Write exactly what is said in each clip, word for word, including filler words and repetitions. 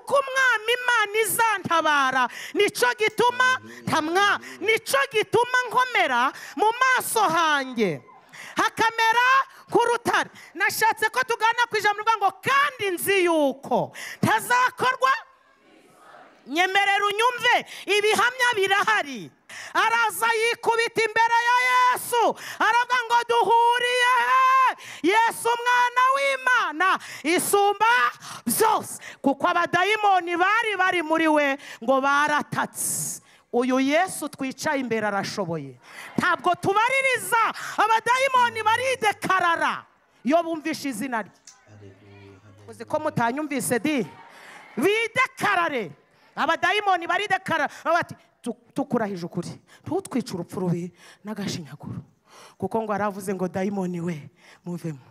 yuko umwami Imana izantabara, nico gituma ntamwa, nico gituma nkomera mu maso hanjye hakamera k'urutare. Nashatse ko tugana ku ijambo rivuga ngo kandi nzi yuko ntazakorwa. Nyemerera unyumve, ibihamya birahari. Araza yikubita imbere ya Yesu, aravuga ngo duhuriye Yesu umwana w'Imana isumba byose, kuko abadayimoni bari bari muri we ngo baratatse. Uyu Yesu twicaye imbere arashoboye. Ntabwo tubaririza, abadayimoni baridekarara iyo bumvishe izina rye. Uzi ko mutanyumvise di? Bidekarare. Abadayimoni baridekara bati tukurahije ukuri, ntutwice urupfu rubi n'agashinyaguro, kuko ngo aravuze ngo dayimoni we muvemo.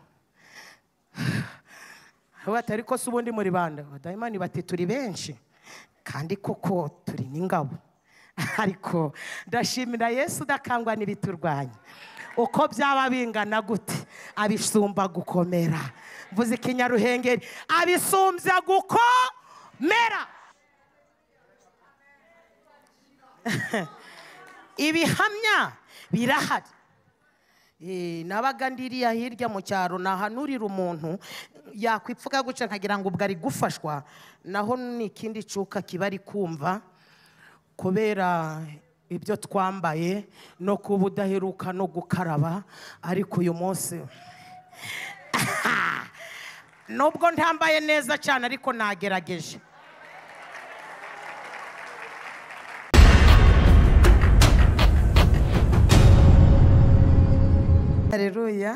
Bati ariko se ubundi muri banda? Abadayimoni bati turi benshi kandi koko turi n'ingabo, ariko ndashimira Yesu udakangwa n'ibiturwanya. Uko byaba bingana gute abisumba gukomera. Mvuze ikinyaruhengeri, abisumbya gukomera. Ibihamya birahari. Eh, nabaga ndiriya hirya mu cyaro nahanurira umuntu yakwipfuka guca nkagira ngo ubwo ari gufashwa, naho ni ikindi cuka kibari kumva kubera ibyo twambaye no kuba udaheruka no gukaraba. Ariko uyu munsi nubwo ntambaye neza cyane ariko nagerageje. Haleluya.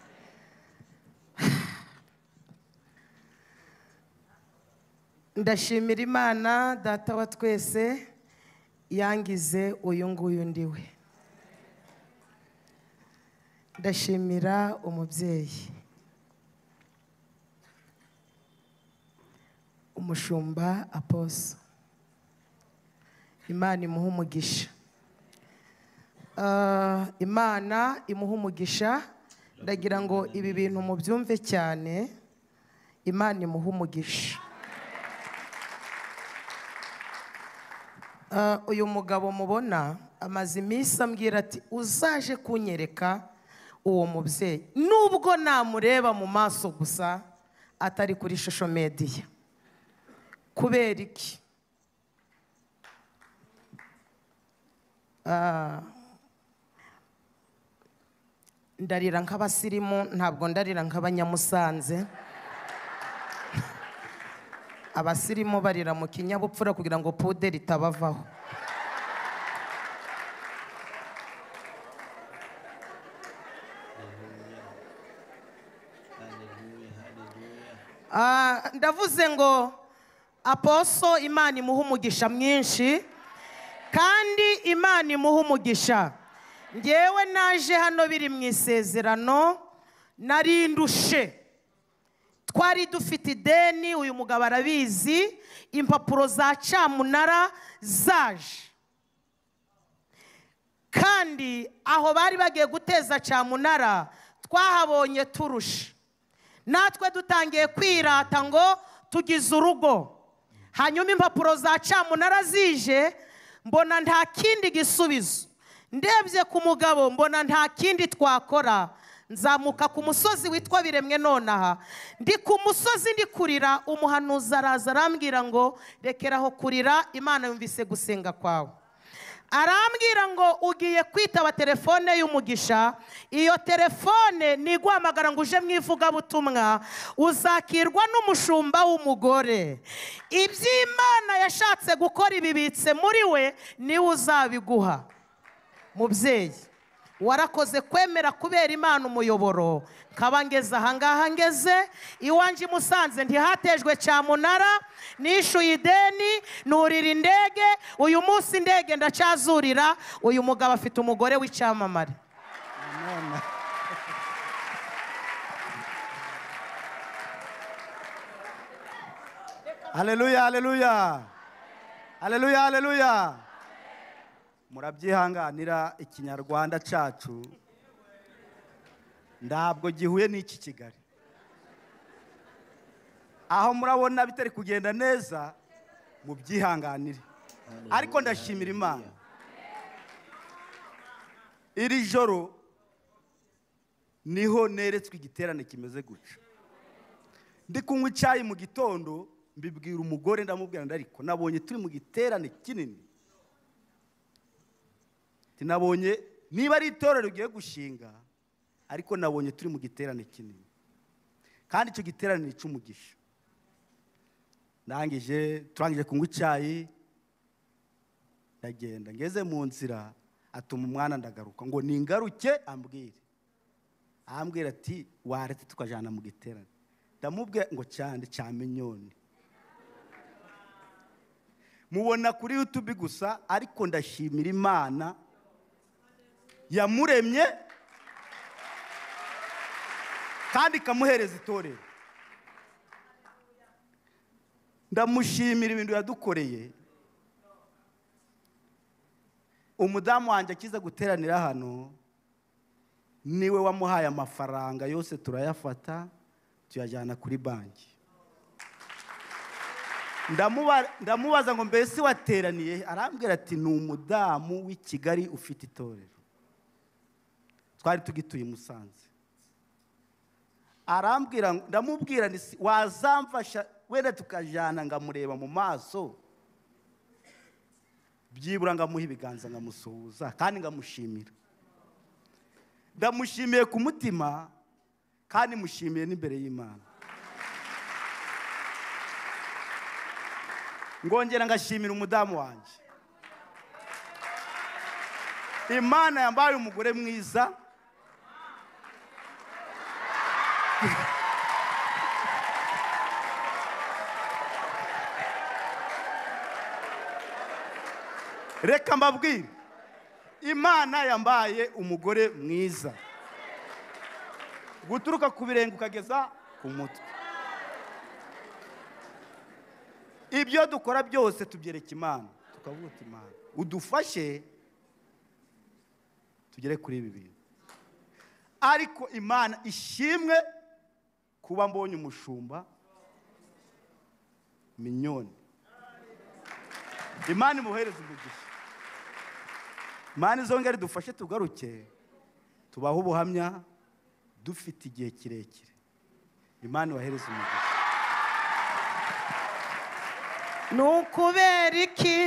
Ndashimira Imana data wa twese yangize uyu nguyu ndiwe. Ndashimira umubyeyi, umushumba Aposo. Imana imuha umugisha. Uh, Imana imuha umugisha. Ndagira ngo ibi bintu mubyumve cyane. Imana imuha umugisha. Uh, uyu mugabo mubona amaze iminsi ambwira ati uzaje kunyereka uwo mubyeyi, nubwo namureba mu maso gusa atari kuri social media. Kubera iki? Uh, ndarira nk'abasirimu, ntabwo ndarira nk'abanyamusanze. Abasirimu barira mu kinyabupfura kugira ngo puderi itabavaho. Ah, ndavuze ngo Aposo Imana imuha umugisha mwinshi, kandi Imana imuha umugisha. Ngewe naje hano biri mu isezerano, nari ndushe. Twari dufite ideni, uyu mugabo arabizi, impapuro za cyamunara zaje. Kandi aho bari bagiye guteza cyamunara twahabonye turusha. Natwe dutangiye kwirata ngo tugize urugo. Hanyuma impapuro za cyamunara zije, mbona nta kindi gisubizo. Ndebye ku mugabo mbona nta kindi twakora. Nzamuka ku musozi witwa Biremwe nonaha. Ndi ku musozi ndi kurira, umuhanuzi araza arambwira ngo rekeraho kurira, Imana yumvise gusenga kwawe. Arambwira ngo ugiye kwitaba telefone y'umugisha. Iyo telefone ni guhamagara ngo uje mwivugabutumwa, uzakirwa n'umushumba w'umugore. Iby'Imana yashatse gukora ibibitse muri we niwe uzabiguha. Mubyeyi, warakoze kwemera kubera Imana umuyoboro. Nkaba ngeze ahangaha ngeze, iwanje Musanze ntihatejwe cyamunara, nishuye ideni, nurira indege. Uyu munsi indege ndacyazurira. Uyu mugabo afite umugore w'icyamamare. Amen. Haleluya, haleluya. Haleluya, haleluya. Murabyihanganira ikinyarwanda cyacu ntabwo gihuye n'iki Kigali. Aho murabona bitari kugenda neza, mu byihanganire ariko ndashimira Imana iri joro niho neretswe igiterane kimeze guca ndi kunywa icyayi mu gitondo mbibwira umugore ndamubwira ndariko nabonye turi mu giterane kinini tinabonye niba ari itorero rigiye gushinga ariko nabonye turi mu giterane kinini kandi icyo giterane ni cy'umugisha ndangije turangije kunywa icyayi ndagenda ngeze mu nzira atuma umwana ndagaruka ngo ningaruke ambwire ambwira ati waretse tukajana mu giterane ndamubwira ngo cyane cya Minyoni mubona kuri YouTube gusa ariko ndashimira Imana yamuremye kandi ikamuhereza itorero ndamushimira ibintu yadukoreye umudamu wanjye akiza guteranira hano niwe wamuhaye amafaranga yose turayafata tuyajyana kuri banki ndamubaza ngo mbese wateraniye arambwira ati ni umudamu w'i Kigali ufite itorero twari tugituye Musanze arambwira ndamubwira ni wazamfasha wenda tukajana ngamureba mu maso byibura ngamuha ibiganza ngamusuhuza kandi ngamushimira ndamushimiye ku mutima kandi mushimiye n'imbere y'Imana ngongera ngashimira umudamu wanjye Imana yambaye umugore mwiza reka mbabwire Imana yambaye umugore mwiza guturuka ku birenge ukageza ku mutwe ibyo dukora byose tubyereka Imana tukavuga Imana udufashe tugere kuri ibi bintu ariko Imana ishimwe kuba mbonye umushumba Minyoni Imana imuhereze umugisha Imana izongere dufashe tugaruke tubaho ubuhamya dufite igihe kirekire Imana ibahereze umugisha nukubera iki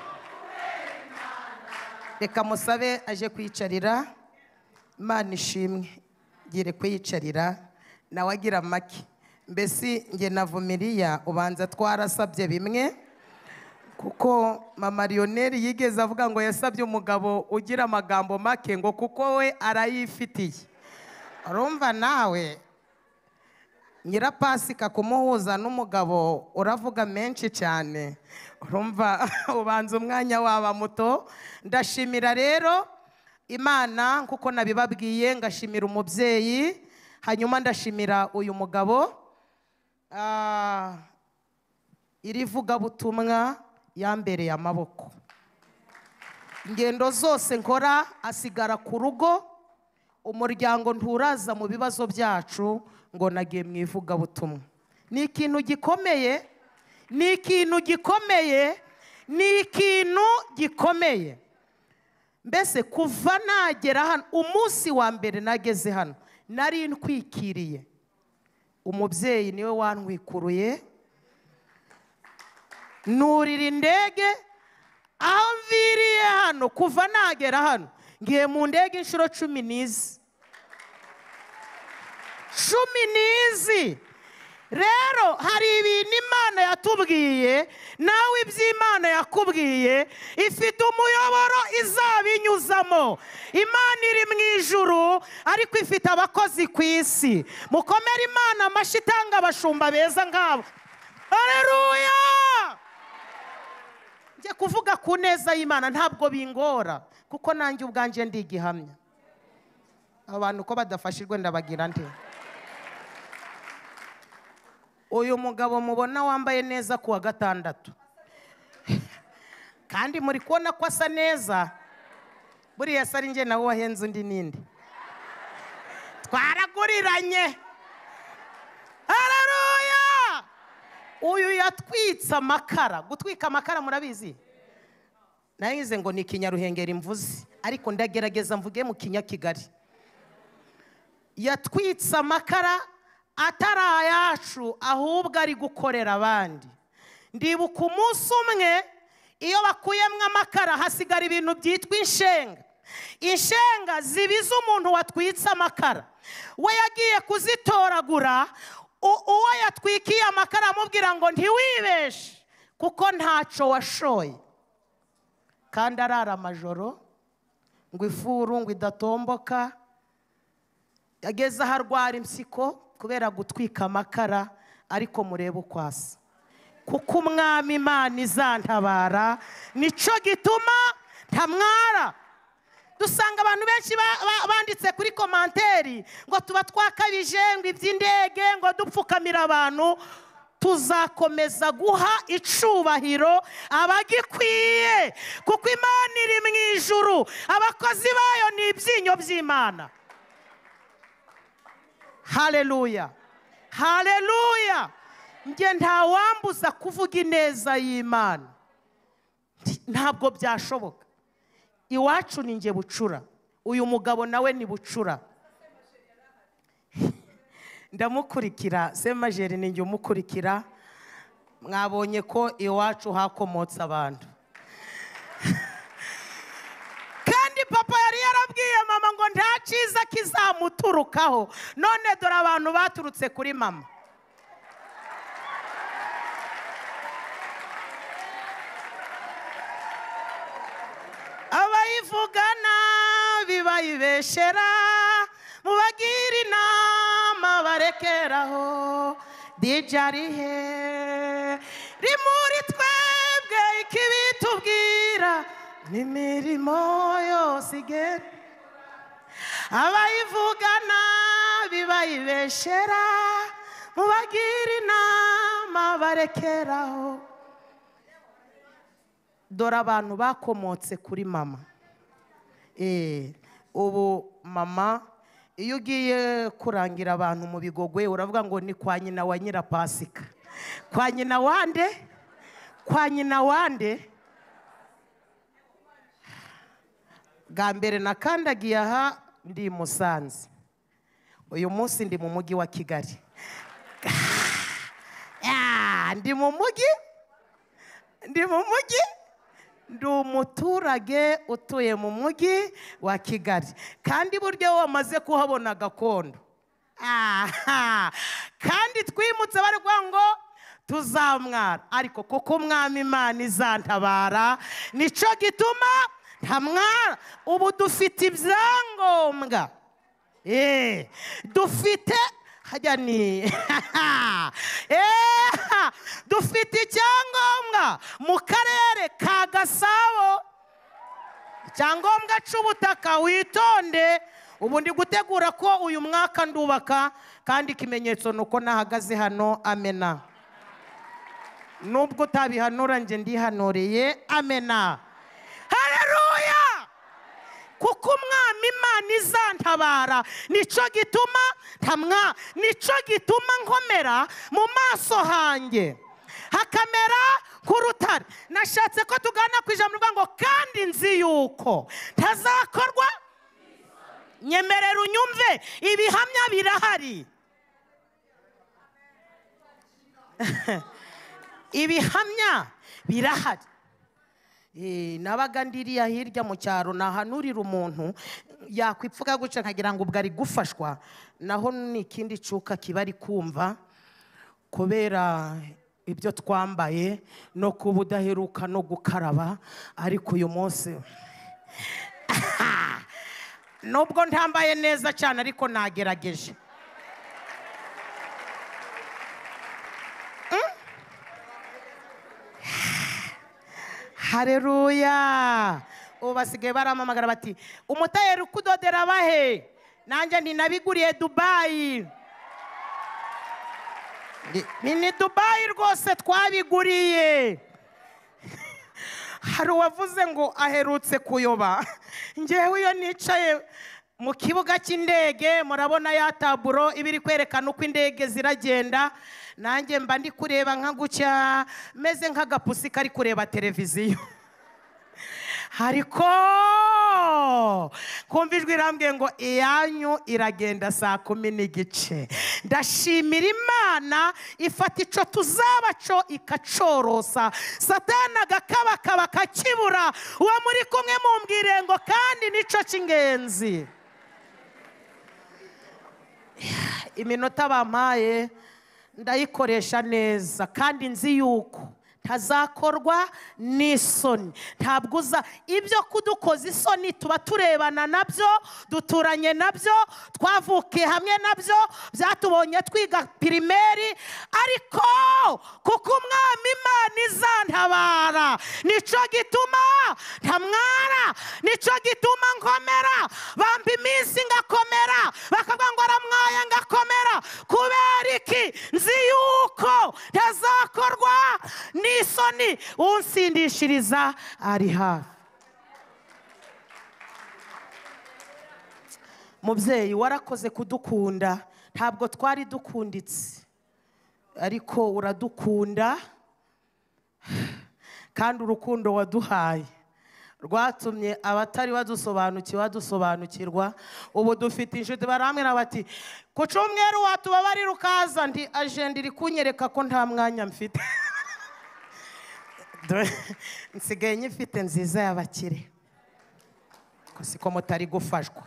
reka musabe aje kwicarira Imana ishimwe gire kwicarira nawe agira make mbese nge na Vumiriya ubanza twarasabye bimwe kuko mama Lionel yigeze avuga ngo yasabye umugabo ugira amagambo make ngo kuko we arayifitiye urumva nawe Nyirapasika kumuhuza n'umugabo uravuga menshi cyane urumva ubanza umwanya waba muto ndashimira rero Imana kuko nabibabwiye ngashimira umubyeyi hanyuma ndashimira uyu mugabo ah iri vuga butumwa yambereye amaboko ingendo zose nkora asigara ku rugo umuryango nturaza mu bibazo byacu ngo nagiye mu ivuga butumwa ni ikintu gikomeye ni ikintu gikomeye ni ikintu gikomeye mbese kuva nagera hano umunsi wa mbere nageze hano nari ntwikiriye umubyeyi niwe wantwikuruye nurira indege aho mviriye hano kuva nagera hano ngiye mu ndege inshuro cumi n'izi cumi n'izi rero hari ibintu Imana yatubwiye nawe iby'Imana yakubwiye ifite umuyoboro izabinyuzamo Imana iri mu ijuru ariko ifite abakozi ku isi mukomere Imana amashyi itanga abashumba beza ngabo haleluya njye kuvuga ku neza y'Imana ntabwo bingora kuko nanjye ubwanjye ndi igihamya abantu ko badafashirwe ndabagira nte uyu mugabo mubona wambaye neza kuwa gatandatu kandi muri kubona ko asa neza buriya se ari njye nawe wahenze undi ninde twaraguriranye haleluya uyu yatwitse amakara. Gutwika amakara murabizi? Nayize ngo ni Kinyaruhengeri mvuze, ariko ndagerageza mvuge mu Kinyakigali. Yatwitse amakara atari ayacu, ahubwo ari gukorera abandi. Ndibuka umunsi umwe iyo bakuyemwe amakara hasigara ibintu byitwa inshenga. Inshenga zibiza umuntu watwitse amakara. We yagiye kuzitoragura, uwo yatwikiye amakara amubwira ngo ntiwibeshe kuko ntaco washoye. Kandi arara amajoro ngo ifuru ngo idatomboka. Yageze aho arwara impyiko kubera gutwika amakara, ariko murebe uko asa. Kuko umwami Imana izantabara, nico gituma ntamwara. Dusanga abantu benshi banditse kuri komanteri ngo tuba twakabije, ngo iby'indege, ngo dupfukamira abantu. Tuzakomeza guha icubahiro abagikwiye, kuko Imana iri mu ijuru, abakozi bayo ni ibyinyo by'Imana. Haleluya, haleluya. Nge ntawambuza kuvuga ineza y'Imana, ntabwo byashoboka. Iwacu ni nge Bucura, uyu mugabo nawe ni Bucura. Ndamukurikira, Semajeri ni nge umukurikira. Mwabonye ko iwacu hakomotse abantu. Kandi papa yari yarabwiye mama ngo nta cyiza kizamuturukaho. None dore abantu baturutse kuri mama. Abayivugana bibayibeshera, mubagira inama barekeraho. Dijarihe rimuri twebwe ikibitubwira n'imirimo yose igera. Abayivugana bibayibeshera, mubagira inama barekeraho. Dore abantu bakomotse kuri mama. Eh, ubu mama iyo ugiye kurangira abantu mu Bigogwe uravuga ngo ni kwa nyina wa Nyirapasika. Kwa nyina wande? Kwa nyina wande? Bwa mbere nakandagiye aha ndi Musanze. Uyu munsi ndi mu mujyi wa Kigali. Ya, ndi mu mujyi? Ndi mu mujyi? Ndi umuturage utuye mu mujyi wa Kigali. Kandi buryo wamaze kuhabona gakondo. Aha. Kandi twimutse bari kwa ngo tuzamwara, ariko kuko umwami Imana izantabara, nico gituma ntamwara. Ubu dufite ibyangombwa. Eh, dufite hajya ni eh, dufite icyangombwa mu karere ka Gasabo. Icyangombwa cy'ubutaka, witonde. Ubu ndi gutegura ko uyu mwaka ndubaka, kandi ikimenyetso nuko nahagaze hano. Amena. Nubwo utabihanura nje ndihanuriye. Amena. Haleluya. Kuko umwami Imana izantabara, nico gituma ntamwa, nico gituma nkomera mu maso hanjye hakamera nk'urutare. Nashatse ko tugana ku ijambo ngo kandi nzi yuko ntazakorwa. Nyemerera unyumve, ibihamya birahari. Ibihamya birahari. Eh, nabaga ndiriya hirya mu cyaro nahanurira umuntu yakwipfuka guca nkagira ngo ubwo ari gufashwa, naho ni ikindi cuka kiba ari kumva kubera ibyo twambaye no kuba udaheruka no gukaraba. Ariko uyu munsi nubwo ntambaye neza cyane ariko nagerageje. Haleluya. Ubu basigaye baramamagara bati umutayeri kudodera bahe. Nanjye ndi nabiguriye Dubai. Ni ni Dubai rwose twabiguriye. Hari uwavuze ngo aherutse kuyoba. Ngewe iyo nicaye mu kibuga cy'indege murabona ya taburo ibiri kwerekana uko indege ziragenda. nanjye mba ndi kureba nka gutya meze nk'agapusi kari kureba televiziyo ariko kumva ijwi irambwiye ngo iyanyu iragenda saa kumi n'igice. Ndashimira Imana ifata icyo tuzaba cyo ikacorosa, Satani agakabakaba kakibura. Uwo muri kumwe mumbwire ngo kandi nicyo cy'ingenzi. Iminota bampaye ndayikoresha neza kandi nzi yuko ntazakorwa n'isoni. Ntabwo uza ibyo kudukoza isoni, tuba turebana nabyo, duturanye nabyo, twavukiye hamwe nabyo, byatubonye twiga pirimeri, ariko kuko umwami Imana izantabara nicyo gituma ntamwara, nicyo gituma nkomera. Bamba iminsi ngakomera, bakavuga ngo aramwaye ngakomera. Kubera iki? Nzi yuko ntazakorwa n'isoni, unsindishiriza ari hafi. Mubyeyi warakoze kudukunda, ntabwo twari dukunditse ariko uradukunda, kandi urukundo waduhaye rwatumye abatari badusobanukiwe badusobanukirwa. Ubu dufite inshuti barambwira bati ku cyumweru watubabarira ukaza. Ndi ajenda iri kunyereka ko nta mwanya mfite. Nsigaye nyifite nziza y'abakire, ko siko mutari gufashwa.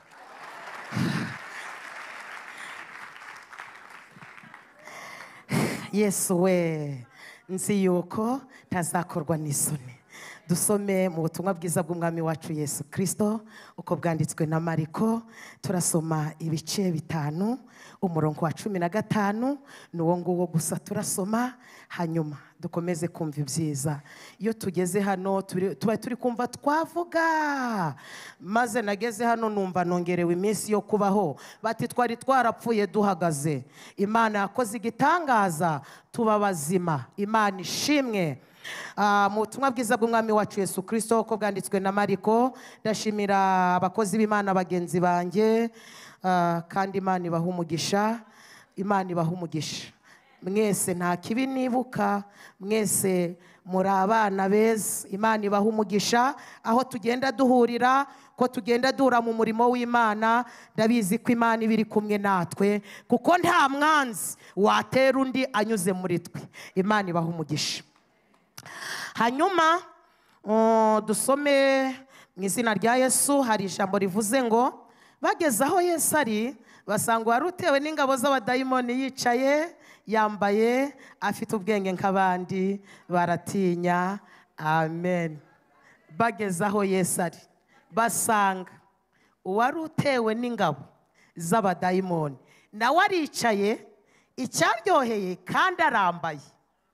Yesu we, nzi yuko ntazakorwa n'isoni. Dusome mu butumwa bwiza bw'umwami wacu Yesu Kristo uko bwanditswe na Mariko. Turasoma ibice bitanu, umurongo wa cumi na gatanu n'uwo nguwo gusa turasoma, hanyuma dukomeze kumva ibyiza. Iyo tugeze hano tuba turi kumva twavuga, maze nageze hano numva nongerewe iminsi yo kubaho. Bati twari twarapfuye duhagaze, Imana yakoze igitangaza tuba bazima. Imana ishimwe. Mu butumwa bwiza bw'umwami wacu Yesu Kristo uko bwanditswe na Mariko. Ndashimira abakozi b'Imana bagenzi banjye, kandi Imana ibaha umugisha. Imana ibaha umugisha mwese, nta kibi nibuka, mwese muri abana beza. Imana ibaha umugisha aho tugenda duhurira, ko tugenda duhura mu murimo w'Imana. Ndabizi ko Imana iba iri kumwe natwe, kuko nta mwanzi watera undi anyuze muri twe. Imana ibaha umugisha. Hanyuma dusome mu izina rya Yesu. Hari ijambo rivuze ngo bageze aho Yesu ari, basanga wari utewe n'ingabo z'abadayimoni yicaye, yambaye, afite ubwenge nk'abandi, baratinya. Amen. Bageze aho Yesu ari, basanga uwari utewe n'ingabo z'abadayimoni nawe aricaye, icyaryoheye kandi arambaye.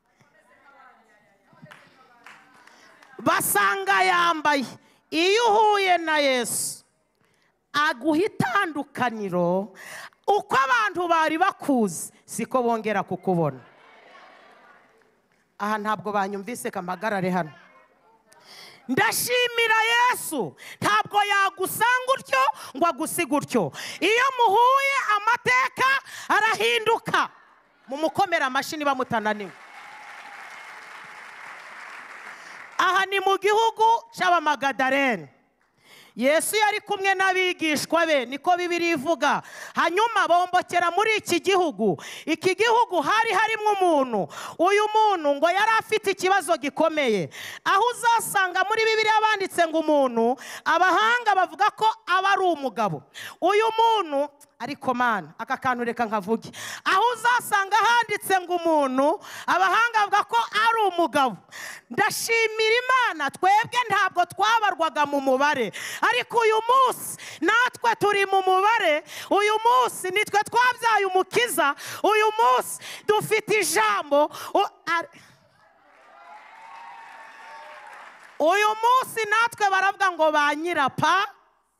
Basanga yambaye. Iyo uhuye na Yesu aguha itandukaniro, uko abantu bari bakuzi siko bongera kukubona. Aha ntabwo banyumvise, kamagarare hano. Ndashimira Yesu, ntabwo yagusanga utyo ngo agusiga utyo. Iyo muhuye amateka arahinduka. Mumukomera amashyi niba mutananiwe. Aha ni mu gihugu cy'Abamagadalene. Yesu yari kumwe n'abigishwa be, niko Bibiliya ivuga. Hanyuma bombokera muri iki gihugu. Iki gihugu hari harimo umuntu. Uyu muntu ngo yari afite ikibazo gikomeye, aho uzasanga muri Bibiliya banditse ngo umuntu, abahanga bavuga ko aba ari umugabo. Uyu muntu, ariko mana aka kantu reka nkavuge, aho uzasanga handitse ngo umuntu, abahanga bavuga ko ari umugabo. Ndashimira Imana, twebwe ntabwo twabarwaga mu mubare, ariko uyu munsi natwe turi mu mubare. Uyu munsi nitwe twabyaye umukiza. Uyu munsi dufite ijambo. Uyu munsi natwe baravuga ngo ba nyirapa.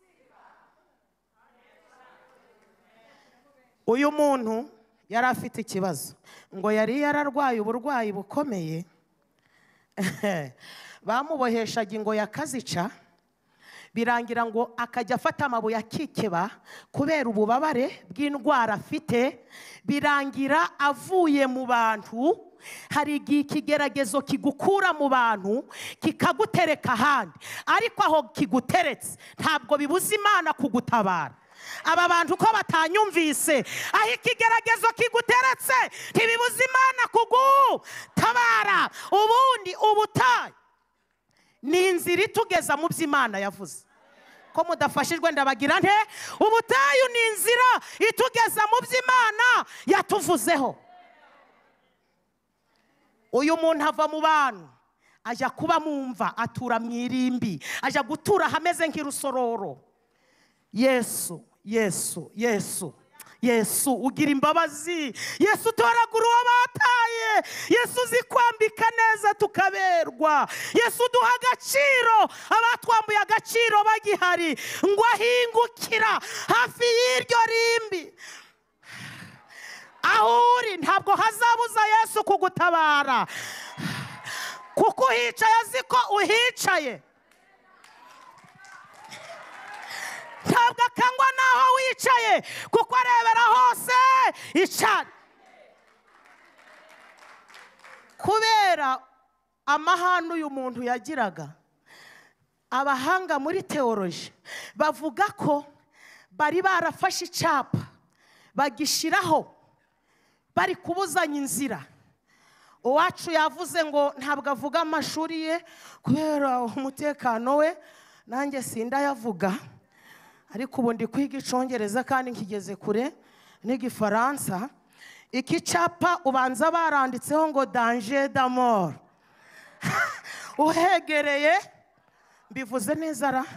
Uyu muntu yari afite ikibazo, ngo yari yararwaye uburwayi bukomeye. Bamuboheshaga ingoyi akazica, birangira ngo akajya afata amabuye akikeba kubera ububabare bw'indwara afite. Birangira avuye mu bantu. Hari igihe ikigeragezo kigukura mu bantu kikagutereka ahandi, ariko aho kiguteretse ntabwo bibuza Imana kugutabara. Aba bantu ko batanyumvise, aho ikigeragezo kiguteretse ntibibuza Imana kugutabara. Ubundi ubutayu ni inzira itugeza mu byo Imana yavuze. Ko mudafashijwe ndabagira nte? Ubutayu ni inzira itugeza mu byo Imana yatuvuzeho. Uyu muntu ava mu bantu ajya kuba mumva, atura mu irimbi, ajya gutura hameze nk'irusororo. Yesu, Yesu, Yesu, Yesu ugira imbabazi. Yesu utoragura uwo bataye. Yesu uzi kwambika neza tukaberwa. Yesu duha agaciro abatwambuye agaciro bagihari, ngo ahingukira hafi y'iryo rimbi. Aho uri ntabwo hazabuza Yesu kugutabara, kuko uhicaye azi ko uhicaye. Ntabwo akangwa naho wicaye, kuko arebera hose icyarimwe. Kubera amahane uyu muntu yagiraga, abahanga muri teoloji bavuga ko bari barafashe icyapa bagishiraho bari kubuzanya inzira. Uwacu yavuze ngo ntabwo avuga amashuri ye kubera umutekano we, nanjye sindayavuga, ariko ubu ndi kwiga Icyongereza kandi nkigeze kure n'Igifaransa. Iki cyapa ubanza baranditseho ngo danger de mort. Uhegereye, mbivuze neza ra?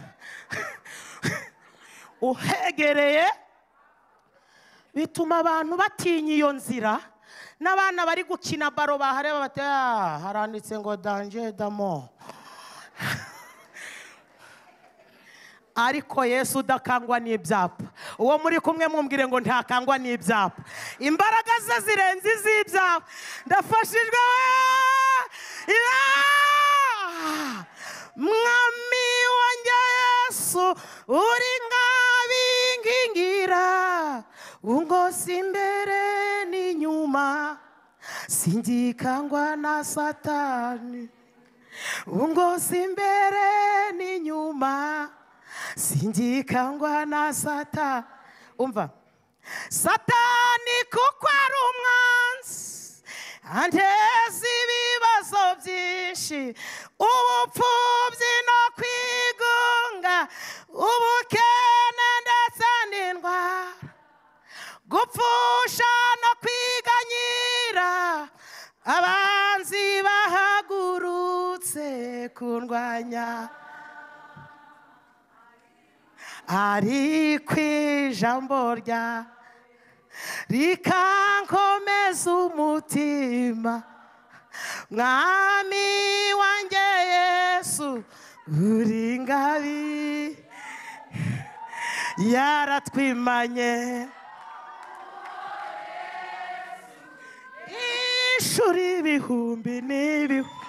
Uhegereye bituma abantu batinya iyo nzira. N'abana bari gukina baro bahareba bati ah, haranditse ngo danger de mort. Ariko Yesu udakangwa n'ibyapa. Uwo muri kumwe mumbwire ngo ntakangwa n'ibyapa. Imbaraga ze zirenze iz'ibyapa. Ndafashijwe we. Mwami wanjye Yesu uri nkabingingira, ungosi imbere n'inyuma, singikangwa na Satani. Ungosi imbere n'inyuma, singikangwa na Satani. Umva, Satani kuko ari umwanzi, anteza ibibazo byinshi, ubupfubyi no kwigunga, ubukene ndetse n'indwara, gupfusha no kwiganyira. Abanzi bahagurutse kundwanya, ariko ijambo rya rikankomeza umutima. Mwami wanjye Yesu uri ngabi yaratwimanye, ishuri ibihumbi n'ibihumbi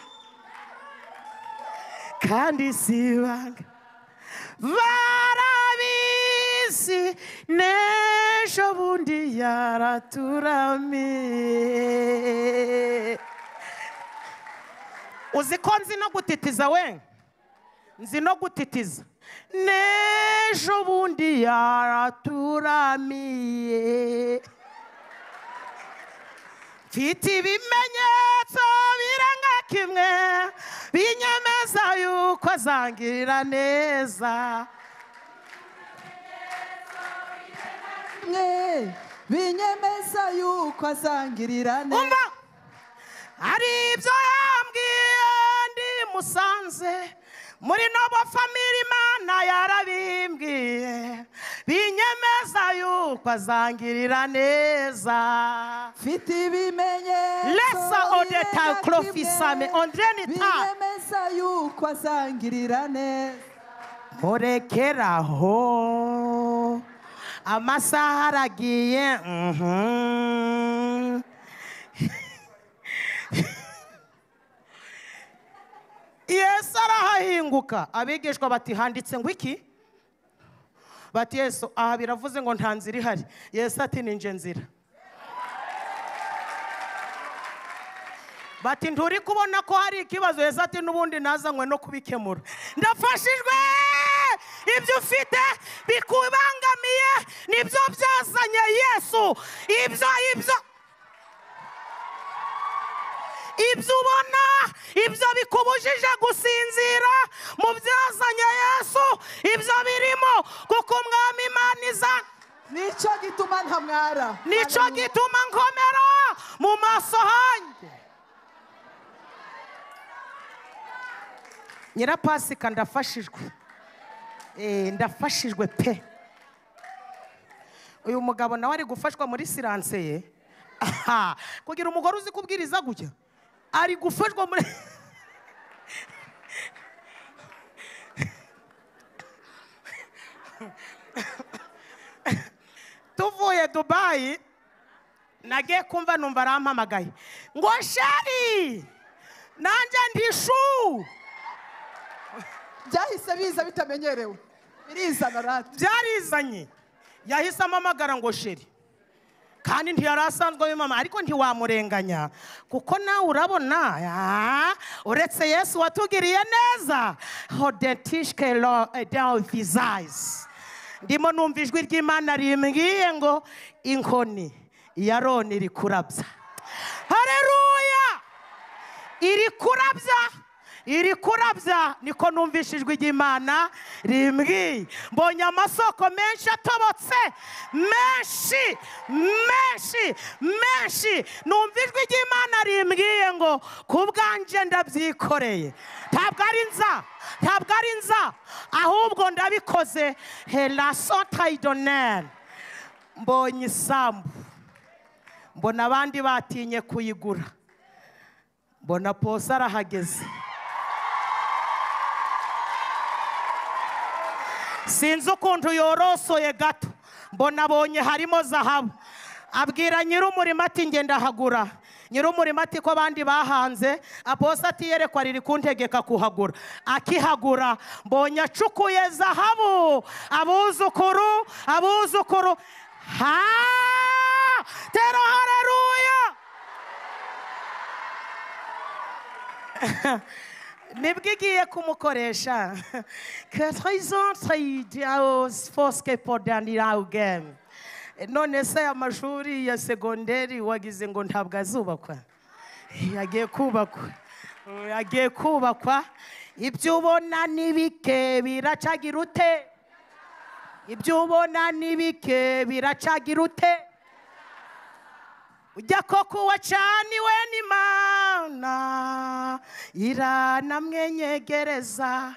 kandi sibanga barabizi n'ejo bundi yaraturamiye. Uzi ko nzi no gutitiza we, nzi no gutitiza. N'ejo bundi yaraturamiye, mfite ibimenyetso biranga kimwe binyemeza yuko azangirira neza. Binyemeza yuko azangirira neza. Umva, hari ibyo yambwiye ndi Musanze muri Noble Family, Imana yarabimbwiye, binyemeza yuko azangirira neza. Mfite ibimenyetso Lesa odeta klofisame ondrenita, binyemeza yuko azangirira neza. murekeraho amasaha aragiye. Yesu arahahinguka. guhinguka abigishwa bati handitse ngo iki? Bati Yesu aha biravuze ngo nta nzira ihari. Yesu ati ni nje nzira. Bati nturi kubona ko hari ikibazo? Yesu ati n'ubundi nazanywe no kubikemura. Ndafashijwe, ibyo ufite bikubangamiye nibyo byazanye Yesu. Ibyo ibyo ibyo ubona, ibyo bikubujije gusinzira, mu byazanye Yesu ibyo birimo, kuko umwami Imana iza. Nicyo gituma ntamwara, nicyo gituma nkomera mu maso hanjye. Nyirapasika ndafashijwe, eh ndafashijwe pe. Uyu mugabo nawe ari gufashwa muri silence ye. Aha, kugira umugore uzi kubwiriza gutya ari gufashwa muri tuvuye Dubai, nagiye kumva numva arampamagaye ngo sheri nanjye ndishu. byahise biza bitamenyerewe, birizana rati. Byarizanye, yahise amamagara ngo sheri, kandi ntiyari asanzwe mama, ariko ntiwamurenganya kuko nawe urabona uretse Yesu watugiriye neza. Hodetishke lo dans visage. Ndimo numva ijwi ry'Imana rimbwiye ngo inkoni ya Aroni iri kurabya. Haleluya! Iri kurabya, iri kurabya, niko numvishijwe ry'Imana rimbwiye. Mbonye amasoko menshi atobotse, menshi menshi menshi. Numvijwe ry'Imana rimbwiye ngo kubwanje ndabyikoreye. Ntabwo ari nza, ntabwo ari nza, ahubwo ndabikoze. Hela sotaidonel. Mbonye isambu, mbona abandi batinye kuyigura, mbona posa arahageze. Sinzi ukuntu yorosoye gato, mbona abonye harimo zahabu. Abwira nyir'umurima ati ngenda hagura. Nyir'umurima ati ko abandi bahanze, aposa ati yerekwa riri kuntegeka kuhagura. Akihagura mbonye acukuye zahabu. Abuzukuru, abuzukuru, ha tera haleluya. Nibwigiye kumukoresha que trahison trahidéos foske podanira ugem. None se amashuri ya segonderi wagize ngo ntabwo azubakwa? Yagiye kubakwa, yagiye kubakwa. Ibyo ubona nibike biracagira ute? Ibyo ubona nibike biracagira ute? Ujya koko wacaniwe n'Imana iranamwenyegereza,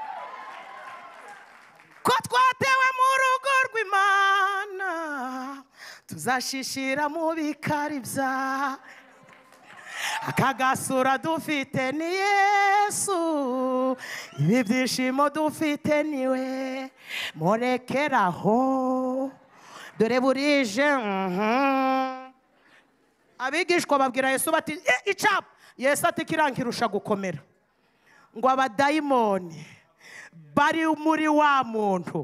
ko twatewe mu rugo rw'Imana tuzashishira mu bikari bya. Akagasura dufite ni Yesu, ibi byishimo dufite niwe. Murekeraho dore burije. Abigishwa babwira Yesu bati icapa. Yesu ati kirankirusha gukomera, ngo abadayimoni bari muri wa muntu.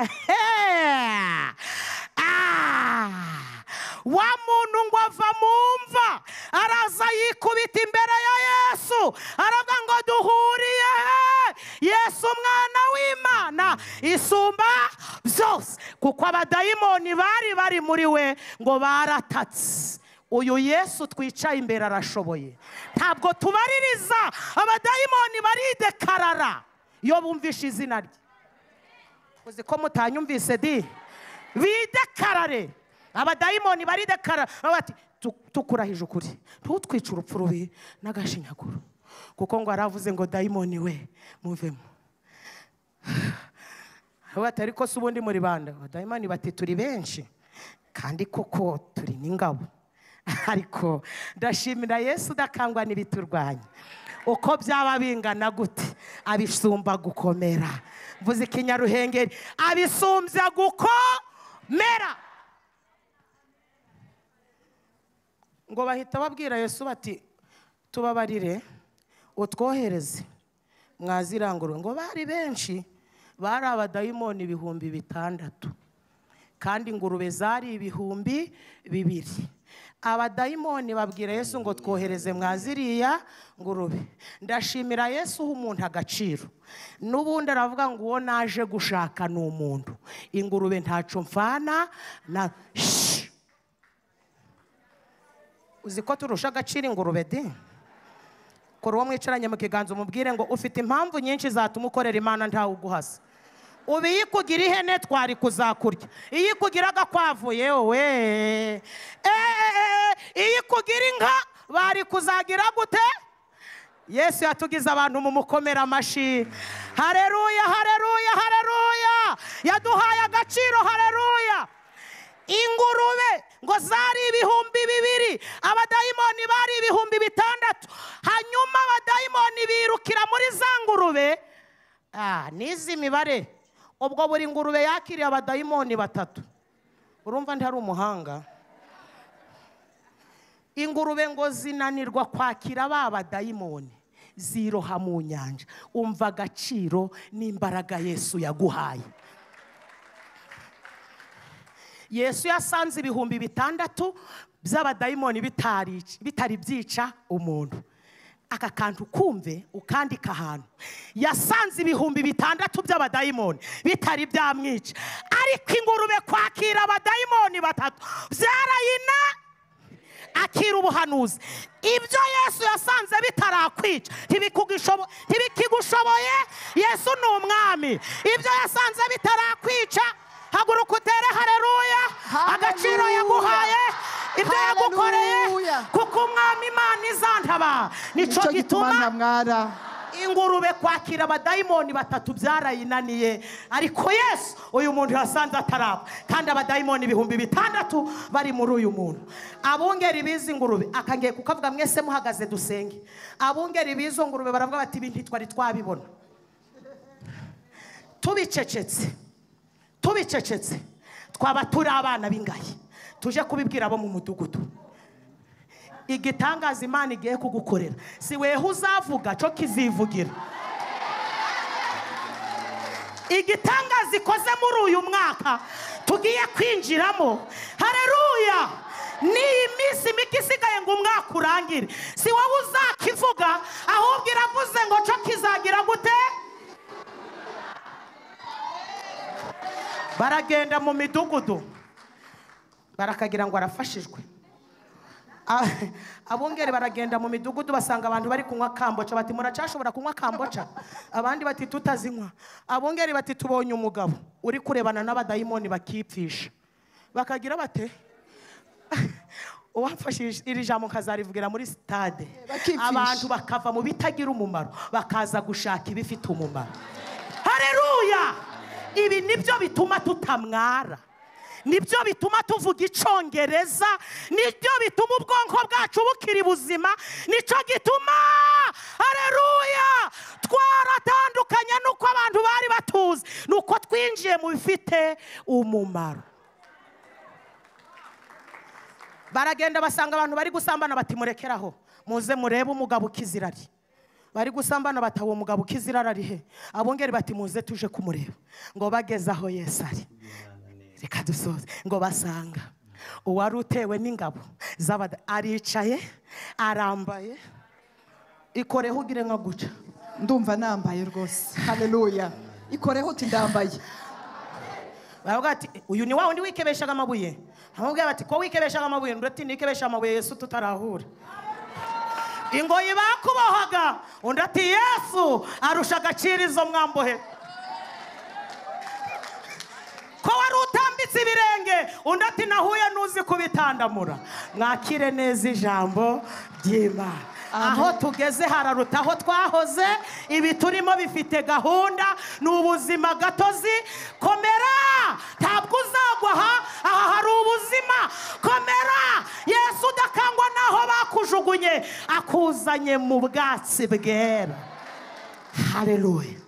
Wa muntu ngo ava mumva, araza yikubita imbere ya Yesu, aravuga ngo duhuriye Yesu mwana w'Imana isumba byose, kuko abadayimoni bari bari muri we ngo baratatse. Uyu Yesu twicaye imbere arashoboye. Ntabwo tubaririza, abadayimoni baridekarara iyo bumvishe izina rye. Uzi ko mutanyumvise di? Bidekarare. Abadayimoni baridekarara bati tukurahije ukuri, ntutwice urupfu rubi n'agashinyaguro, kuko ngo aravuze ngo dayimoni we muvemo. Bati ariko se ubundi muri banda? Abadayimoni bati turi benshi kandi koko turi n'ingabo, ariko ndashimira Yesu udakangwa n'ibiturwanya. Uko byaba bingana gute abisumba gukomera. Mvuze ikinyaruhengeri, abisumbya gukomera. Ngo bahita babwira Yesu bati tubabarire utwohereze mwazirangurura ngo bari benshi, bari abadayimoni ibihumbi bitandatu kandi ingurube zari ibihumbi bibiri. Abadayimoni babwira Yesu ngo twohereze mwaziriya ngurube. Ndashimira Yesu uha umuntu agaciro. N'ubundi aravuga ngo uwo naje gushaka ni umuntu, ingurube ntaco mfana na Shh. Uzi ko turusha agaciro ingurube di? Kora uwo mwicaranye mu kiganza umubwire ngo ufite impamvu nyinshi zatuma ukorera Imana ntawe uguhasa. Ubu iyo ikugira ihene twari kuzakurya, iyo ikugira agakwavu yewe, iyo ikugira inka bari kuzagira gute? Yesu yatugize abantu mu mukomera amashi. Haleluya, haleluya, haleluya. Yaduhaye agaciro, haleluya. Ingurube ngo zari ibihumbi bibiri, abadayimoni bari ibihumbi bitandatu. Hanyuma abadayimoni birukira muri za ngurube. Ah, nizi mibare. Ubwo buri ngurube yakiriye abadayimoni batatu. Urumva ntari umuhanga? Ingurube ngo zinanirwa kwakira ba badayimoni, ziroha mu nyanja. Umva agaciro n'imbaraga Yesu yaguhaye. Yesu yasanze ibihumbi bitandatu by'abadayimoni bitari bitari byica umuntu. Aka kantu kumve ukandika ahantu. Yasanze ibihumbi bitandatu by'abadayimoni bitari byamwica, ariko ingurube kwakira abadayimoni batatu byarayina akira ubuhanuzi. Ibyo Yesu yasanze bitarakwica ntibikigushoboye. Yesu ni umwami. Ibyo yasanze bitarakwica haguruka utere haleluya. Agaciro yaguhaye, ibyo yagukoreye, kuko umwami Imana izantaba. Nico gituma mwara ingurube kwakira abadayimoni batatu byarayinaniye, ariko Yesu uyu muntu yasanze ataraba, kandi abadayimoni ibihumbi bitandatu bari muri uyu muntu. Abungeri bizi ingurube akangiye kukavuga mwese muhagaze dusenge. Abungeri bizo ngurube baravuga bati ibintu twari twabibona. Tubicecetse tubicecetse twaba turi abana b'ingayi tuje kubibwira abo mu mudugudu. Igitangaza Imana igiye kugukorera si weho uzavuga, cyo kizivugira. Igitangaza ikoze muri uyu mwaka tugiye kwinjiramo, haleluya, ni iminsi mike isigaye ngo umwaka urangire. Si wowe uzakivuga, ahubwo iravuze ngo cyo kizagira gute? Baragenda mu midugudu barakagira ngo arafashijwe. Abungeri baragenda mu midugudu basanga abantu bari kunywa kamboca, bati muracashobora kunywa kamboca? Abandi bati tutazinywa. Abungeri bati tubonye umugabo uri kurebana n'abadayimoni bakipfisha. Bakagira bate? Uwafashije iri jambo kazarivugira muri stade, abantu bakava mu bitagira umumaro bakaza gushaka ibifite umumaro. Haleluya. Ibi nibyo bituma tutamwara, nibyo bituma tuvuga Icyongereza, nibyo bituma ubwonko bwacu bukiri buzima. Nico gituma haleluya twaratandukanye nuko abantu bari batuzi, nuko twinjiye mu bifite umumaro. Baragenda basanga abantu bari gusambana, bati murekeraho muze murebe umugabo ukizirari. Bari gusambana batawo umugabo ukizirari he? Abongeri bati muze tuje kumureba. Ngo bageze aho Yesu ari, reka dusoze, ngo basanga uwari utewe n'ingabo z'abada aricaye arambaye. Ikoreho ugire nka guca. Ndumva nambaye rwose. Haleluya. Ikoreho uti ndambaye. Baravuga ati uyu ni wa wundi wikebeshaga amabuye. Bamubwira bati ko wikebeshaga amabuye? Ndati nikebesha amabuye Yesu tutarahura. Ingoyi bakubohaga, undi ati Yesu arusha agaciro izo mwambohe. Ko wari utambitse ibirenge, undi ati nahuye nuzi kubitandamura. Mwakire neza ijambo ry'Imana. Aho tugeze hararuta aho twahoze. Ibi turimo bifite gahunda, ni ubuzima gatozi. Komera, ntabwo uzagwa aha, aha hari ubuzima. Komera, Yesu udakangwa naho bakujugunye, akuzanye mu bwatsi bwera. Haleluya.